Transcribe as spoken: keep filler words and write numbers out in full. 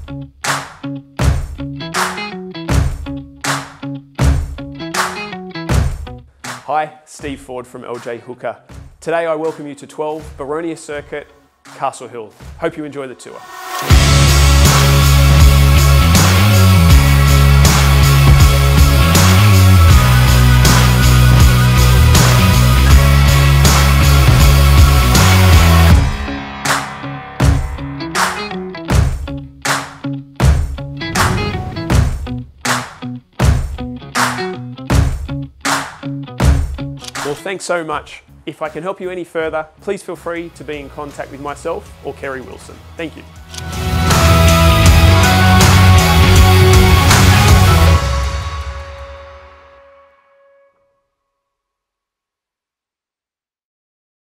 Hi, Steve Ford from L J Hooker. Today I welcome you to twelve Baronia Circuit, Castle Hill. Hope you enjoy the tour. Well, thanks so much. If I can help you any further, please feel free to be in contact with myself or Kerry Wilson. Thank you.